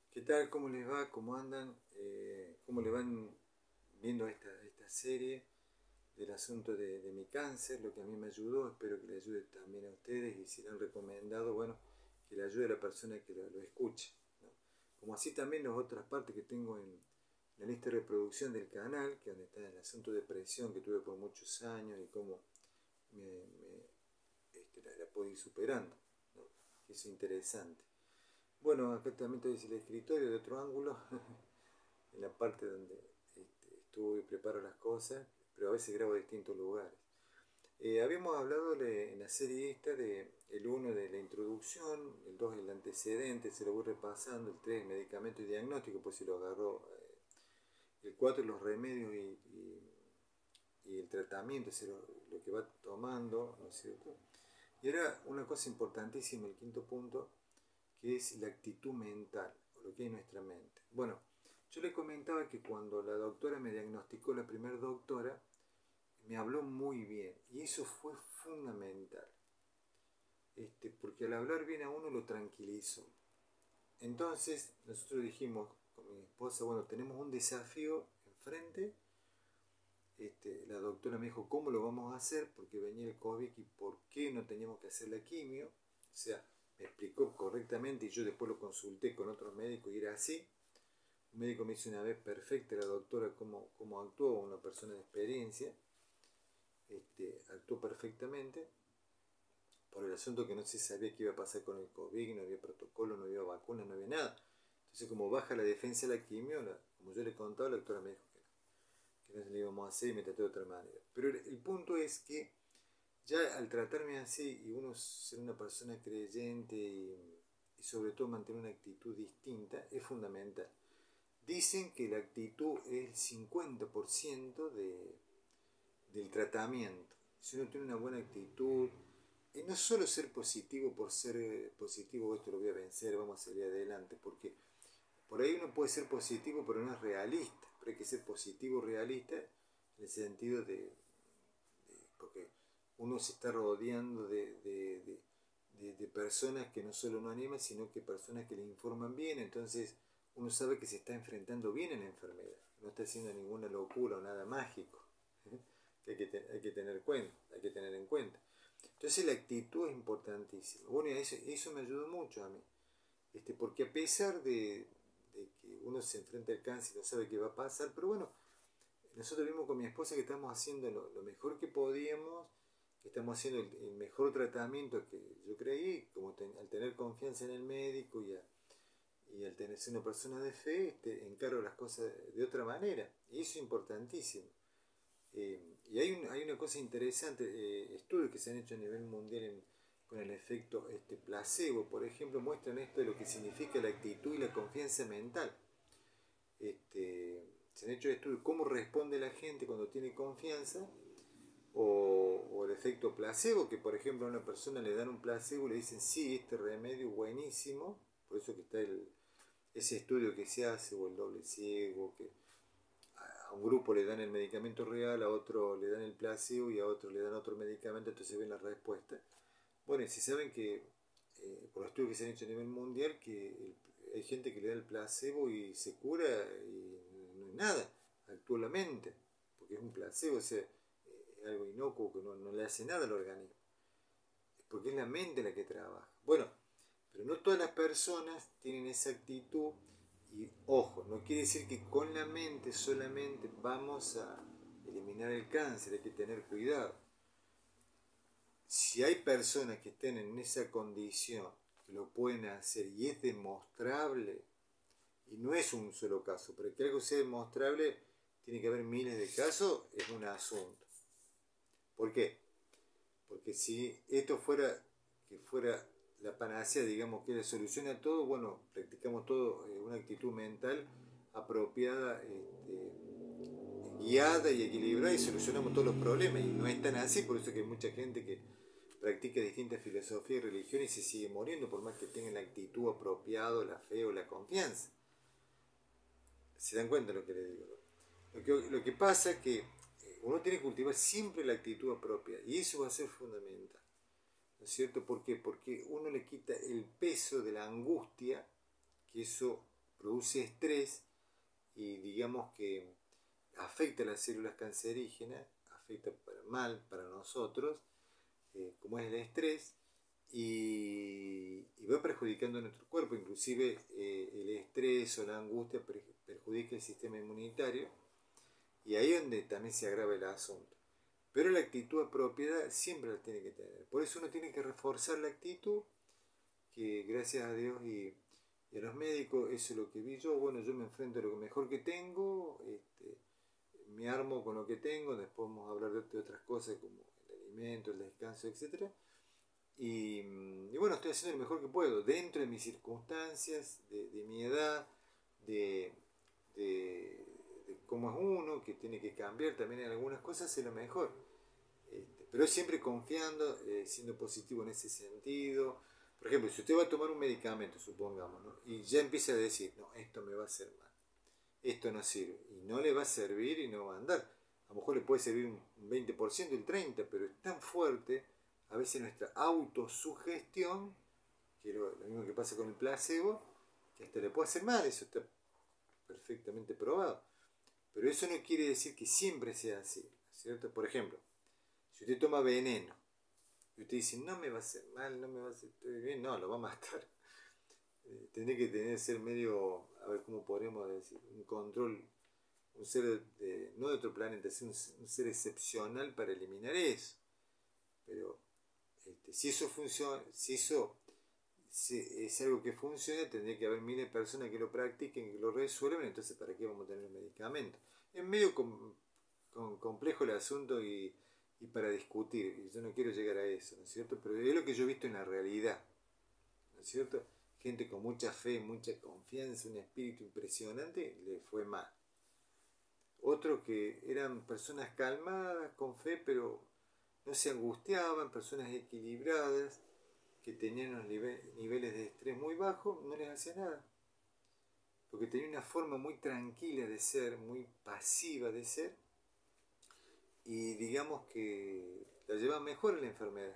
¿Qué tal? ¿Cómo les va? ¿Cómo andan? ¿Cómo le van viendo esta serie del asunto de mi cáncer? Lo que a mí me ayudó, espero que le ayude también a ustedes y si lo han recomendado, bueno, que le ayude a la persona que lo escuche, ¿no? Como así también las otras partes que tengo en la lista de reproducción del canal, que donde está el asunto de depresión que tuve por muchos años y cómo la puedo ir superando, ¿no? Que es interesante. Bueno, acá también tenéis el escritorio de otro ángulo, en la parte donde estuvo y preparo las cosas, pero a veces grabo en distintos lugares. Habíamos hablado en la serie esta de el 1 de la introducción, el 2 el antecedente, se lo voy repasando, el 3 el medicamento y diagnóstico, pues si lo agarró, el 4 los remedios y el tratamiento, lo que va tomando, ¿no es cierto? Y era una cosa importantísima, el quinto punto, que es la actitud mental, o lo que hay en nuestra mente. Bueno, yo le comentaba que cuando la doctora me diagnosticó, la primera doctora, me habló muy bien, y eso fue fundamental, porque al hablar bien a uno lo tranquilizó. Entonces, nosotros dijimos con mi esposa, bueno, tenemos un desafío enfrente. La doctora me dijo cómo lo vamos a hacer, porque venía el COVID y por qué no teníamos que hacer la quimio. O sea, me explicó correctamente y yo después lo consulté con otros médicos y era así. Un médico me hizo una vez perfecta la doctora cómo actuó, una persona de experiencia. Actuó perfectamente por el asunto que no se sabía qué iba a pasar con el COVID, no había protocolo, no había vacuna, no había nada. Entonces, como baja la defensa de la quimio, como yo le contaba, la doctora me dijo que no se le íbamos a hacer y me trató de otra manera. Pero el punto es que ya al tratarme así y uno ser una persona creyente y sobre todo mantener una actitud distinta es fundamental. Dicen que la actitud es el 50% del tratamiento. Si uno tiene una buena actitud, y no solo ser positivo por ser positivo, esto lo voy a vencer, vamos a salir adelante, porque por ahí uno puede ser positivo, pero no es realista. Pero hay que ser positivo, realista, en el sentido porque uno se está rodeando de personas que no solo no animan, sino que personas que le informan bien, entonces uno sabe que se está enfrentando bien a la enfermedad, no está haciendo ninguna locura o nada mágico, ¿eh? Que hay que tener cuenta, hay que tener en cuenta. Entonces la actitud es importantísima. Bueno, eso me ayudó mucho a mí, porque a pesar de que uno se enfrenta al cáncer y no sabe qué va a pasar, pero bueno, nosotros vimos con mi esposa que estamos haciendo lo mejor que podíamos, que estamos haciendo el mejor tratamiento que yo creí, como al tener confianza en el médico y al tener ser una persona de fe, encaro las cosas de otra manera. Y eso es importantísimo. Y hay una cosa interesante, estudios que se han hecho a nivel mundial con el efecto placebo, por ejemplo, muestran esto de lo que significa la actitud y la confianza mental. Se han hecho estudios cómo responde la gente cuando tiene confianza o el efecto placebo, que por ejemplo a una persona le dan un placebo y le dicen sí, este remedio es buenísimo, por eso que está ese estudio que se hace o el doble ciego, que a un grupo le dan el medicamento real, a otro le dan el placebo y a otro le dan otro medicamento, entonces ven la respuesta. Bueno, y si saben que por los estudios que se han hecho a nivel mundial, que hay gente que le da el placebo y se cura y no hay nada, actúa la mente, porque es un placebo, o sea, es algo inocuo que no le hace nada al organismo, es porque es la mente la que trabaja. Bueno, pero no todas las personas tienen esa actitud y ojo, no quiere decir que con la mente solamente vamos a eliminar el cáncer, hay que tener cuidado. Si hay personas que estén en esa condición, que lo pueden hacer y es demostrable, y no es un solo caso, pero que algo sea demostrable, tiene que haber miles de casos, es un asunto. ¿Por qué? Porque si esto fuera la panacea, digamos, que la solución a todo, bueno, practicamos todo una actitud mental apropiada, guiada y equilibrada y solucionamos todos los problemas. Y no es tan así, por eso que hay mucha gente que practica distintas filosofías y religiones y se sigue muriendo, por más que tengan la actitud apropiada, la fe o la confianza. ¿Se dan cuenta de lo que les digo? Lo que pasa es que uno tiene que cultivar siempre la actitud apropiada y eso va a ser fundamental. ¿No es cierto? ¿Por qué? Porque uno le quita el peso de la angustia que eso produce estrés y digamos que afecta a las células cancerígenas, afecta mal para nosotros, como es el estrés, y va perjudicando a nuestro cuerpo. Inclusive el estrés o la angustia perjudica el sistema inmunitario, y ahí es donde también se agrava el asunto. Pero la actitud apropiada siempre la tiene que tener. Por eso uno tiene que reforzar la actitud, que gracias a Dios y a los médicos, eso es lo que vi yo. Bueno, yo me enfrento a lo mejor que tengo, me armo con lo que tengo, después vamos a hablar de otras cosas como el alimento, el descanso, etc. Y bueno, estoy haciendo lo mejor que puedo, dentro de mis circunstancias, de mi edad, de, de, de cómo es uno, que tiene que cambiar también en algunas cosas, es lo mejor. Pero siempre confiando, siendo positivo en ese sentido. Por ejemplo, si usted va a tomar un medicamento, supongamos, ¿no? Y ya empieza a decir, no, esto me va a hacer mal, esto no sirve, y no le va a servir y no va a andar. A lo mejor le puede servir un 20%, un 30%, pero es tan fuerte a veces nuestra autosugestión, que lo mismo que pasa con el placebo, que hasta le puede hacer mal, eso está perfectamente probado. Pero eso no quiere decir que siempre sea así, ¿cierto? Por ejemplo, si usted toma veneno y usted dice, no me va a hacer mal, no me va a hacer bien, no, lo va a matar. Tendría que ser medio, a ver cómo podemos decir, un control, un ser no de otro planeta, sino un ser excepcional para eliminar eso. Pero si eso funciona, si es algo que funciona, tendría que haber miles de personas que lo practiquen, que lo resuelvan, entonces ¿para qué vamos a tener medicamentos? Es medio complejo el asunto y para discutir, y yo no quiero llegar a eso, ¿no es cierto? Pero es lo que yo he visto en la realidad, ¿no es cierto? Gente con mucha fe, mucha confianza, un espíritu impresionante, le fue mal. Otros que eran personas calmadas, con fe, pero no se angustiaban, personas equilibradas, que tenían unos niveles de estrés muy bajos, no les hacía nada. Porque tenían una forma muy tranquila de ser, muy pasiva de ser, y digamos que la llevan mejor en la enfermedad.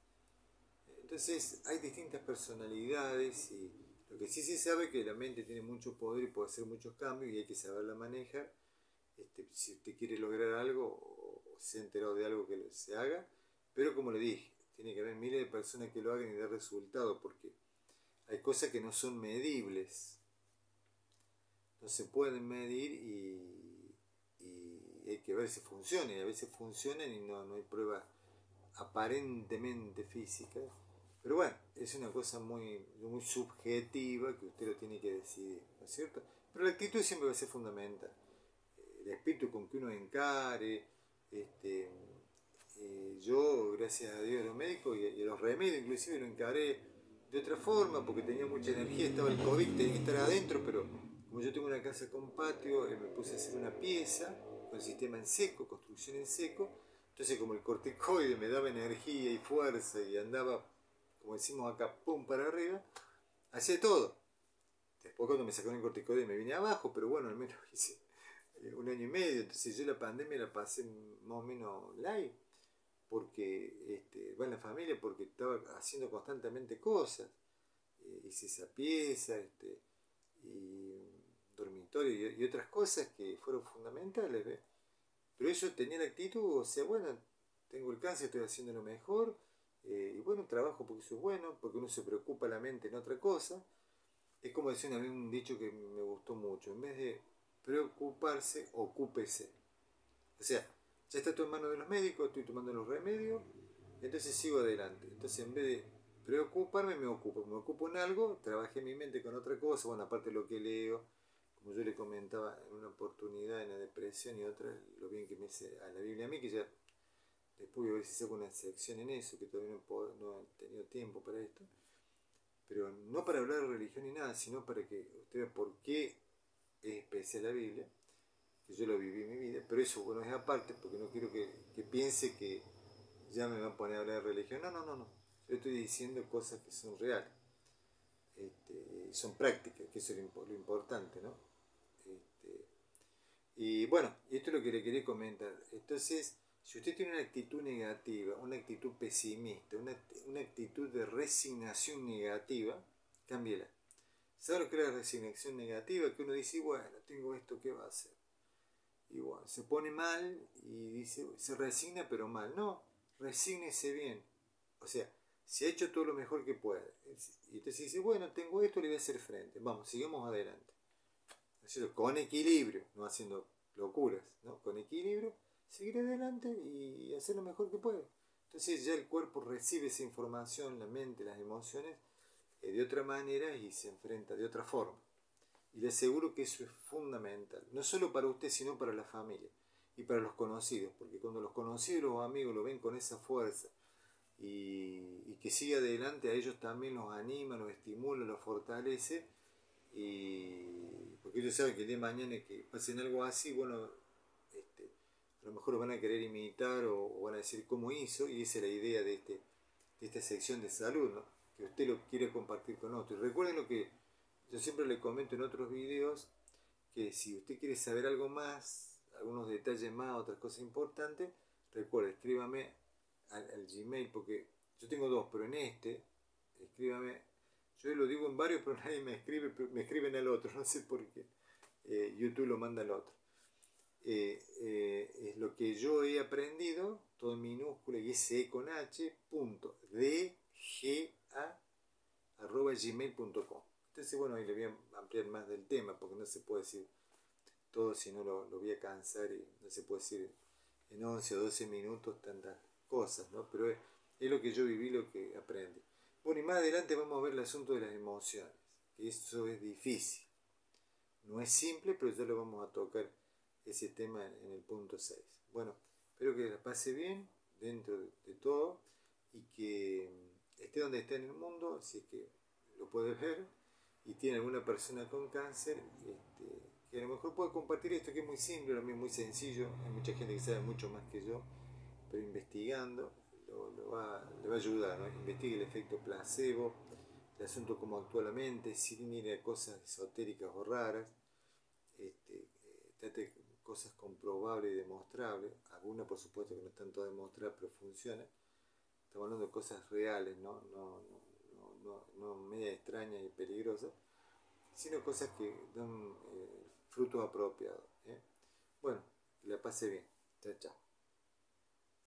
Entonces hay distintas personalidades, y lo que sí se sabe es que la mente tiene mucho poder y puede hacer muchos cambios y hay que saberla manejar. Si usted quiere lograr algo o se ha enterado de algo que se haga, pero como le dije, tiene que haber miles de personas que lo hagan y dar resultado, porque hay cosas que no son medibles, no se pueden medir y hay que ver si funcionan, y a veces funcionan y no hay pruebas aparentemente físicas. Pero bueno, es una cosa muy subjetiva que usted lo tiene que decidir, ¿no es cierto? Pero la actitud siempre va a ser fundamental. El espíritu con que uno encare, yo, gracias a Dios, a los médicos y a los remedios, inclusive lo encaré de otra forma, porque tenía mucha energía, estaba el COVID, tenía que estar adentro, pero como yo tengo una casa con patio, me puse a hacer una pieza con el sistema en seco, construcción en seco. Entonces, como el corticoide me daba energía y fuerza y andaba, como decimos acá, pum para arriba, hacía todo. Después, cuando me sacaron el corticoide, me vine abajo, pero bueno, al menos hice un año y medio. Entonces, yo la pandemia la pasé más o menos light, porque va en la familia, porque estaba haciendo constantemente cosas. Hice esa pieza, y dormitorio y otras cosas que fueron fundamentales, ¿ves? Pero eso tenía la actitud, o sea, bueno, tengo el cáncer, estoy haciendo lo mejor, y bueno, trabajo porque eso es bueno, porque uno se preocupa la mente en otra cosa. Es como decía una vez un dicho que me gustó mucho, en vez de preocuparse, ocúpese. O sea, ya está todo en manos de los médicos, estoy tomando los remedios, entonces sigo adelante. Entonces, en vez de preocuparme, me ocupo en algo, trabajé mi mente con otra cosa, bueno, aparte de lo que leo, como yo le comentaba en una oportunidad en la depresión y otra, lo bien que me hice a la Biblia a mí, que ya después voy a ver si saco una sección en eso, que todavía no he tenido tiempo para esto, pero no para hablar de religión ni nada, sino para que usted vea por qué es especial la Biblia, que yo lo viví en mi vida, pero eso, bueno, es aparte, porque no quiero que piense que ya me va a poner a hablar de religión. No. Yo estoy diciendo cosas que son reales, son prácticas, que eso es lo importante, ¿no? Y bueno, esto es lo que le quería comentar. Entonces, si usted tiene una actitud negativa, una actitud pesimista, una actitud de resignación negativa, cámbiela. ¿Sabes lo que es la resignación negativa? Que uno dice, bueno, tengo esto, ¿qué va a hacer? Y bueno, se pone mal y dice, se resigna pero mal. No, resígnese bien. O sea, se ha hecho todo lo mejor que puede. Y entonces dice, bueno, tengo esto, le voy a hacer frente. Vamos, sigamos adelante. ¿No es cierto? Con equilibrio, no haciendo locuras, ¿no? Con equilibrio, seguir adelante y hacer lo mejor que puede. Entonces ya el cuerpo recibe esa información, la mente, las emociones, de otra manera y se enfrenta de otra forma. Y le aseguro que eso es fundamental, no solo para usted, sino para la familia y para los conocidos, porque cuando los conocidos y los amigos lo ven con esa fuerza y que siga adelante, a ellos también los anima, los estimula, los fortalece, y porque ellos saben que el día de mañana que pasen algo así, bueno, a lo mejor lo van a querer imitar o van a decir cómo hizo, y esa es la idea de esta sección de salud, ¿no? Que usted lo quiere compartir con otros. Y recuerden lo que yo siempre le comento en otros videos, que si usted quiere saber algo más, algunos detalles más, otras cosas importantes, recuerde, escríbame al Gmail, porque yo tengo dos, pero en escríbame, yo lo digo en varios, pero nadie me escribe, me escriben al otro, no sé por qué, YouTube lo manda al otro. Es lo que yo he aprendido, todo en minúscula y S con H, punto, dga@gmail.com. Entonces, bueno, ahí le voy a ampliar más del tema, porque no se puede decir todo, si no lo voy a cansar y no se puede decir en 11 o 12 minutos tantas cosas, ¿no? Pero es lo que yo viví, lo que aprendí. Bueno, y más adelante vamos a ver el asunto de las emociones, que eso es difícil. No es simple, pero ya lo vamos a tocar ese tema en el punto 6. Bueno, espero que la pase bien dentro de todo y que esté donde esté en el mundo, si es que lo puede ver y tiene alguna persona con cáncer, que a lo mejor puede compartir esto, que es muy simple, muy sencillo. Hay mucha gente que sabe mucho más que yo, pero investigando le va a ayudar, ¿no? Investigue el efecto placebo, el asunto cómo actúa la mente, sin ir a cosas esotéricas o raras. Trate cosas comprobables y demostrables, algunas por supuesto que no están todas demostradas, pero funcionan. Estamos hablando de cosas reales, no media extrañas y peligrosas, sino cosas que dan frutos apropiados. Bueno, que la pase bien. Chao, chao.